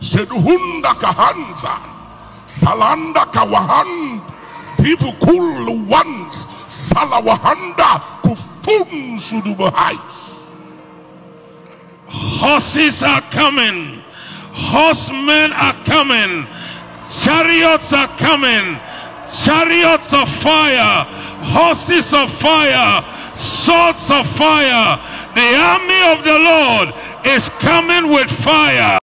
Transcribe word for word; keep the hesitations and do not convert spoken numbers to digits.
Zeduhunda kahanza. Salanda kawahan. People cool ones. Salawahanda kufun sudubahai. Horses are coming. Horsemen are coming. Chariots are coming. Chariots of fire. Horses of fire. Swords of fire. The army of the Lord is coming with fire.